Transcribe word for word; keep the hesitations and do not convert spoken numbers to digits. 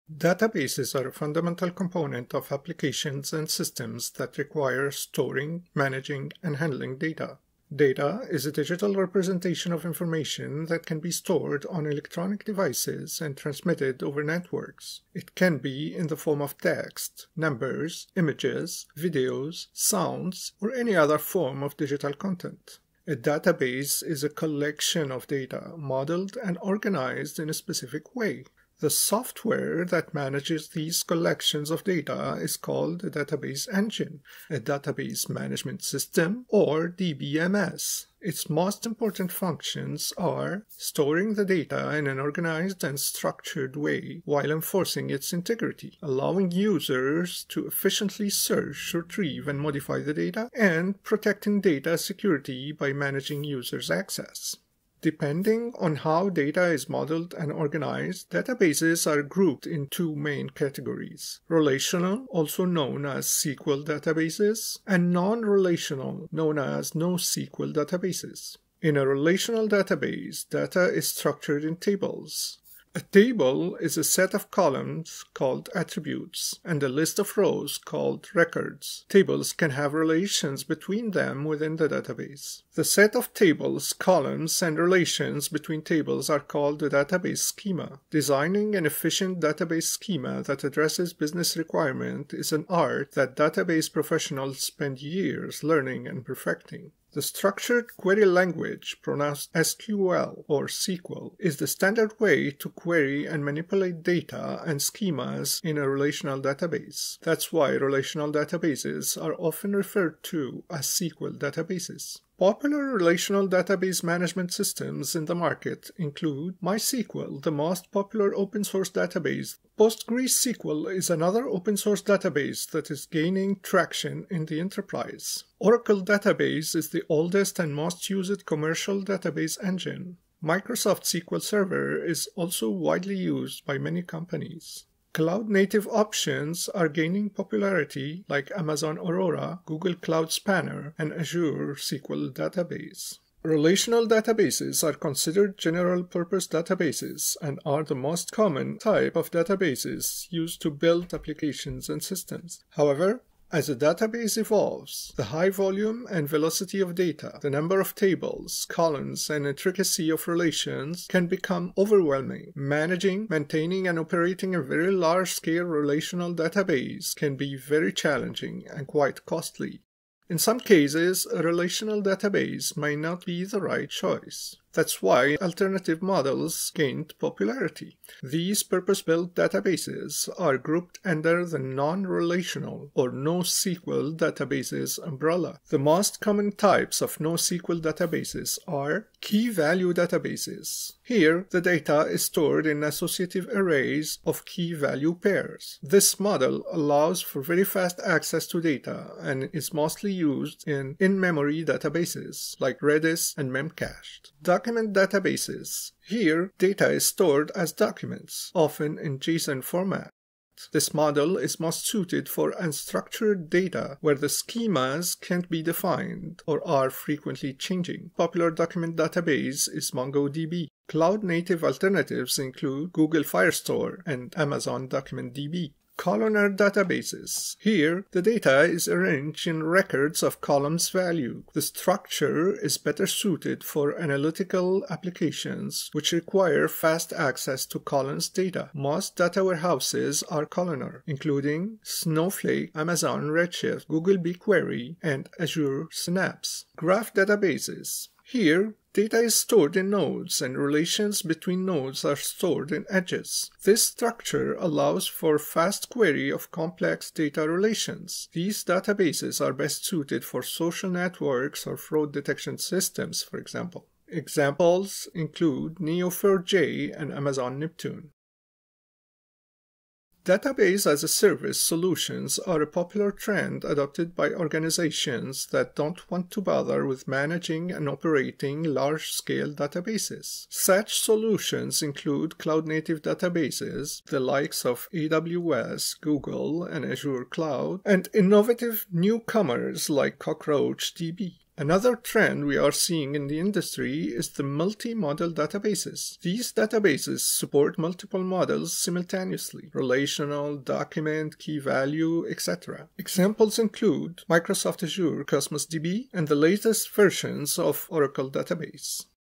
Databases are a fundamental component of applications and systems that require storing, managing, and handling data. Data is a digital representation of information that can be stored on electronic devices and transmitted over networks. It can be in the form of text, numbers, images, videos, sounds, or any other form of digital content. A database is a collection of data modeled and organized in a specific way. The software that manages these collections of data is called a database engine, a database management system, or D B M S. Its most important functions are storing the data in an organized and structured way while enforcing its integrity, allowing users to efficiently search, retrieve, and modify the data, and protecting data security by managing users' access. Depending on how data is modeled and organized, databases are grouped in two main categories: relational, also known as S Q L databases, and non-relational, known as NoSQL databases. In a relational database, data is structured in tables. A table is a set of columns called attributes and a list of rows called records. Tables can have relations between them within the database. The set of tables, columns, and relations between tables are called the database schema. Designing an efficient database schema that addresses business requirements is an art that database professionals spend years learning and perfecting. The structured query language, pronounced S Q L or S Q L, is the standard way to query and manipulate data and schemas in a relational database. That's why relational databases are often referred to as S Q L databases. Popular relational database management systems in the market include MySQL, the most popular open-source database. PostgreSQL is another open-source database that is gaining traction in the enterprise. Oracle Database is the oldest and most used commercial database engine. Microsoft S Q L Server is also widely used by many companies. Cloud-native options are gaining popularity like Amazon Aurora, Google Cloud Spanner, and Azure S Q L Database. Relational databases are considered general-purpose databases and are the most common type of databases used to build applications and systems. However, as a database evolves, the high volume and velocity of data, the number of tables, columns, and intricacy of relations can become overwhelming. Managing, maintaining, and operating a very large-scale relational database can be very challenging and quite costly. In some cases, a relational database may not be the right choice. That's why alternative models gained popularity. These purpose-built databases are grouped under the non-relational or NoSQL databases umbrella. The most common types of NoSQL databases are key-value databases. Here, the data is stored in associative arrays of key-value pairs. This model allows for very fast access to data and is mostly used in in-memory databases like Redis and MemCached. Document databases. Here, data is stored as documents, often in JSON format. This model is most suited for unstructured data where the schemas can't be defined or are frequently changing. Popular document database is MongoDB. Cloud-native alternatives include Google Firestore and Amazon DocumentDB. Columnar databases. Here, the data is arranged in records of columns value. The structure is better suited for analytical applications which require fast access to columns data. Most data warehouses are columnar, including Snowflake, Amazon Redshift, Google BigQuery, and Azure Synapse. Graph databases. Here, data is stored in nodes and relations between nodes are stored in edges. This structure allows for fast query of complex data relations. These databases are best suited for social networks or fraud detection systems, for example. Examples include N E O four j and Amazon Neptune. Database as a service solutions are a popular trend adopted by organizations that don't want to bother with managing and operating large-scale databases. Such solutions include cloud-native databases, the likes of A W S, Google, and Azure Cloud, and innovative newcomers like CockroachDB. Another trend we are seeing in the industry is the multi-model databases. These databases support multiple models simultaneously: relational, document, key value, et cetera. Examples include Microsoft Azure Cosmos D B and the latest versions of Oracle Database.